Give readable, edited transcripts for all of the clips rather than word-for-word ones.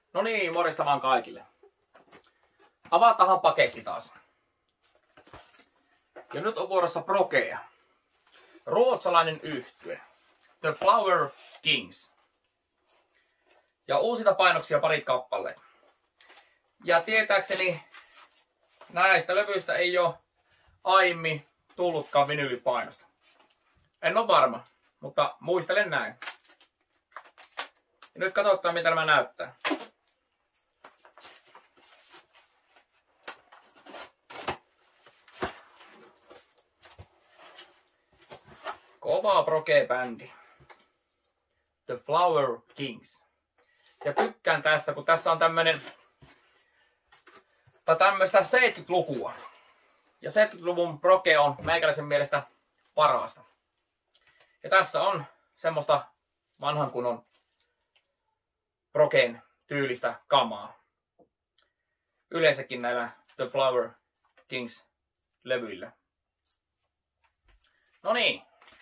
No niin, morjesta vaan kaikille. Avatahan paketti taas. Ja nyt on vuorossa Prokea. Ruotsalainen yhtye. The Flower Kings. Ja uusita painoksia parit kappaleet. Ja tietääkseni näistä levyistä ei ole aiemmin tullutkaan vinyylipainosta. En ole varma, mutta muistelen näin. Ja nyt katsotaan mitä nämä näyttää. Kova Proke-bändi. The Flower Kings. Ja tykkään tästä, kun tässä on tämmöistä 70-lukua. Ja 70-luvun Proke on meikäläisen mielestä parasta. Ja tässä on semmoista vanhan kunnon Proken tyylistä kamaa. Yleensäkin näillä The Flower Kings levyillä. No niin.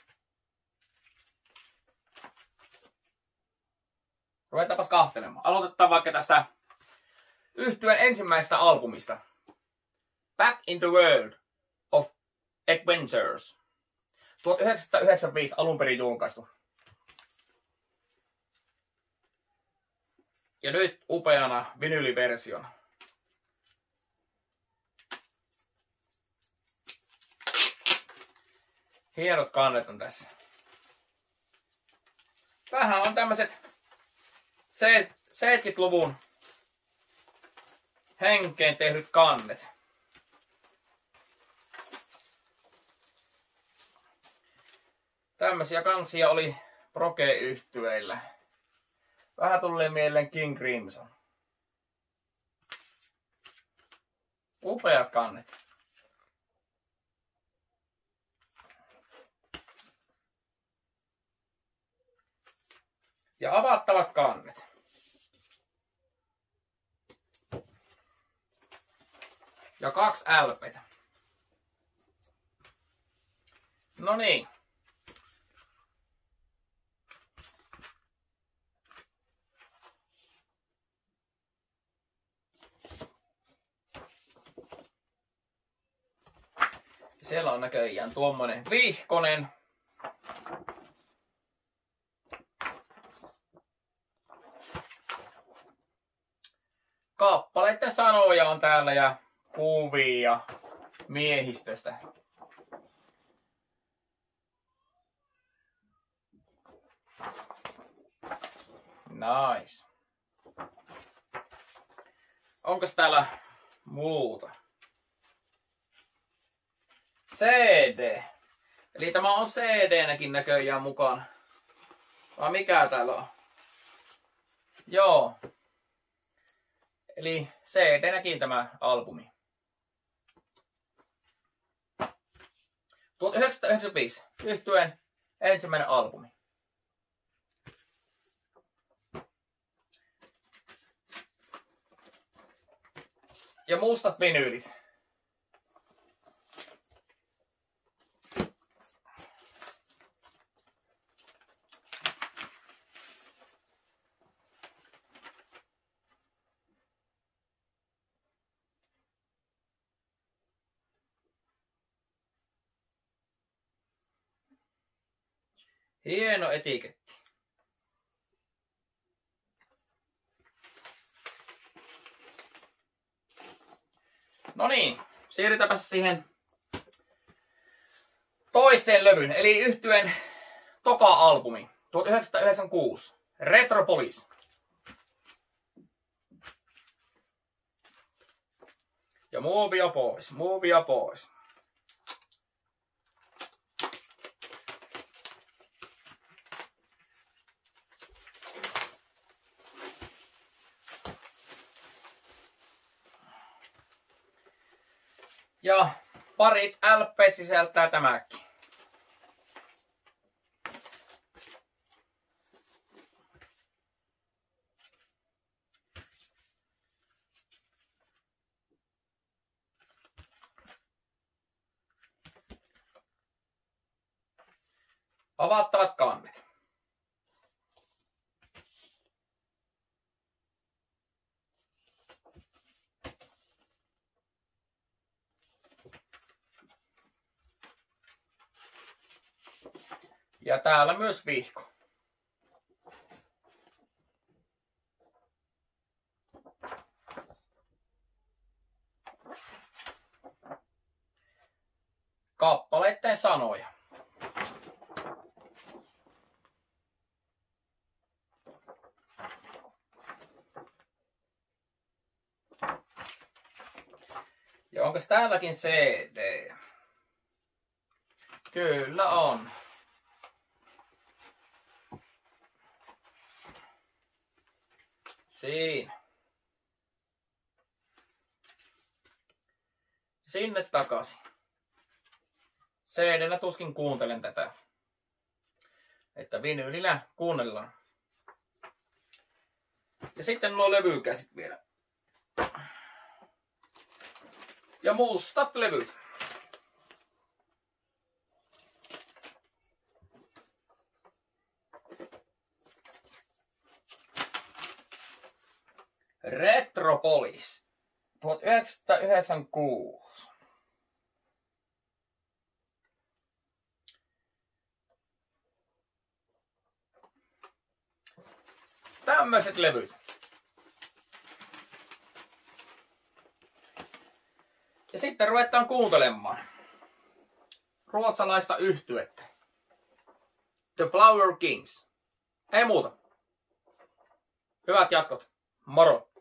Ruvetaanpas kahtelemaan. Aloitetaan vaikka tästä yhtyeen ensimmäisestä albumista. Back in the World of Adventures. 1995 alun perin julkaistu. Ja nyt upeana vinyyliversiona. Hienot kannet on tässä. Vähän on tämmöset 70-luvun henkeen tehdyt kannet. Tämmösiä kansia oli Proke-yhtyeillä. Vähän tulee mieleen King Crimson. Upeat kannet. Ja avattavat kannet. Ja 2 LPtä. No niin. Siellä on näköjään tuommoinen vihkonen. Kappaleiden sanoja on täällä ja kuvia miehistöstä. Nice. Onko täällä muuta? CD. Eli tämä on CD-näkin näköjään mukana. Vai mikä täällä on? Joo. Eli CD-näkin tämä albumi. 1995. Yhtyeen ensimmäinen albumi. Ja mustat vinyylit. Hieno etiketti. No niin, siirrytäänpä siihen toiseen levyyn, eli yhtyeen toka albumi, 1996, Retropolis. Ja muovia pois, muovia pois. Ja parit LP:t sisältää tämäkin. Avattavat kannet. Ja täällä myös vihko. Kappaleiden sanoja. Ja onko täälläkin CD? Kyllä on. Siinä. Sinne takaisin. CD-llä tuskin kuuntelen tätä. Että vinyylillä kuunnellaan. Ja sitten nuo levykäsit vielä. Ja mustat levyt. Retropolis 1996. Tämmöiset levyt. Ja sitten ruvetaan kuuntelemaan ruotsalaista yhtyettä. The Flower Kings. Ei muuta. Hyvät jatkot. Moro!